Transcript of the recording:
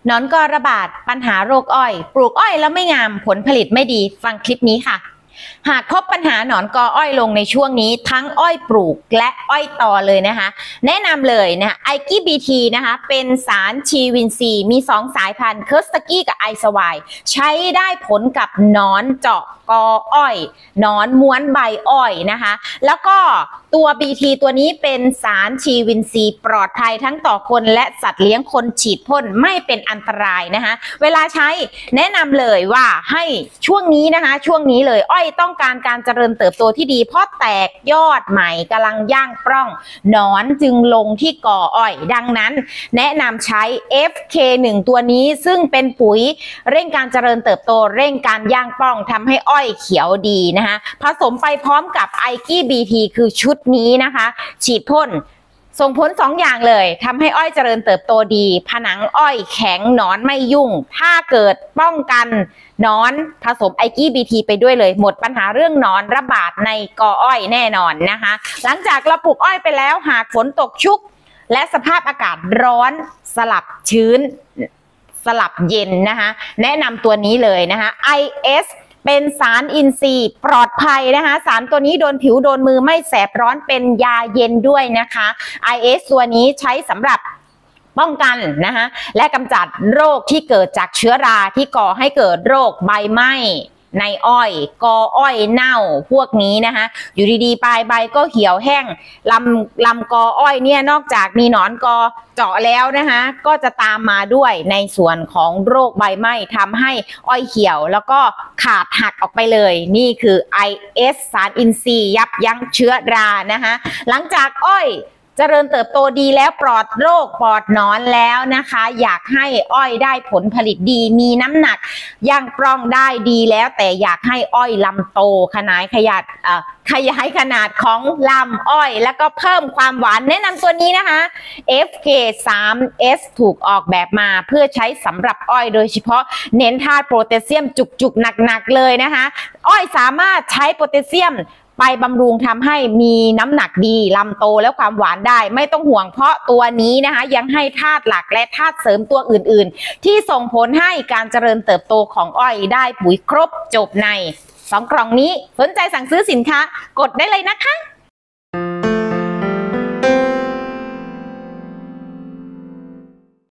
หนอนกอระบาดปัญหาโรคอ้อยปลูกอ้อยแล้วไม่งามผลผลิตไม่ดีฟังคลิปนี้ค่ะหากพบปัญหาหนอนกออ้อยลงในช่วงนี้ทั้งอ้อยปลูกและอ้อยตอเลยนะคะแนะนำเลยนะไอกี้บีทีนะคะเป็นสารชีวินทรีย์มี2สายพันธุ์เคิร์สตกี้กับไอสวายใช้ได้ผลกับหนอนเจาะกออ้อยหนอนม้วนใบอ้อยนะคะแล้วก็ตัว BT ตัวนี้เป็นสารชีวินทรีย์ปลอดภัยทั้งต่อคนและสัตว์เลี้ยงคนฉีดพ่นไม่เป็นอันตรายนะคะเวลาใช้แนะนำเลยว่าให้ช่วงนี้นะคะช่วงนี้เลยอ้อยต้องการการเจริญเติบโตที่ดีเพราะแตกยอดใหม่กำลังย่างปล้องหนอนจึงลงที่กออ้อยดังนั้นแนะนำใช้ FK1 ตัวนี้ซึ่งเป็นปุ๋ยเร่งการเจริญเติบโตเร่งการย่างปล้องทำให้อ้อยเขียวดีนะคะผสมไปพร้อมกับไอกี้ BT คือชุดนี้นะคะฉีดพ่นส่งผล2อย่างเลยทำให้อ้อยเจริญเติบโตดีผนังอ้อยแข็งหนอนไม่ยุ่งถ้าเกิดป้องกันหนอนผสมไอกี้ BT ไปด้วยเลยหมดปัญหาเรื่องหนอนระบาดในกออ้อยแน่นอนนะคะหลังจากเราปลูกอ้อยไปแล้วหากฝนตกชุกและสภาพอากาศร้อนสลับชื้นสลับเย็นนะคะแนะนำตัวนี้เลยนะคะ ISเป็นสารอินทรีย์ปลอดภัยนะคะสารตัวนี้โดนผิวโดนมือไม่แสบร้อนเป็นยาเย็นด้วยนะคะ IS ตัวนี้ใช้สำหรับป้องกันนะคะและกำจัดโรคที่เกิดจากเชื้อราที่ก่อให้เกิดโรคใบไหม้ในอ้อยกออ้อยเน่าพวกนี้นะคะอยู่ดีๆปลายใบก็เหี่ยวแห้งลำกออ้อยเนี่ยนอกจากมีหนอนกอเจาะแล้วนะคะก็จะตามมาด้วยในส่วนของโรคใบไหม้ทำให้อ้อยเหี่ยวแล้วก็ขาดหักออกไปเลยนี่คือ IS สารอินทรีย์ยับยั้งเชื้อรานะคะหลังจากอ้อยเจริญเติบโตดีแล้วปลอดโรคปลอดหนอนแล้วนะคะอยากให้อ้อยได้ผลผลิตดีมีน้ำหนักย่างปล้องได้ดีแล้วแต่อยากให้อ้อยลำโตขยายขนาดของลำอ้อยแล้วก็เพิ่มความหวานแนะนำตัวนี้นะคะ FK3S ถูกออกแบบมาเพื่อใช้สำหรับอ้อยโดยเฉพาะเน้นธาตุโพแทสเซียมจุกๆหนักๆเลยนะคะอ้อยสามารถใช้โพแทสเซียมไปบำรุงทำให้มีน้ำหนักดีลำโตและความหวานได้ไม่ต้องห่วงเพราะตัวนี้นะคะยังให้ธาตุหลักและธาตุเสริมตัวอื่นๆที่ส่งผลให้การเจริญเติบโตของอ้อยได้ปุ๋ยครบจบใน2 กล่องนี้สนใจสั่งซื้อสินค้ากดได้เลยนะคะ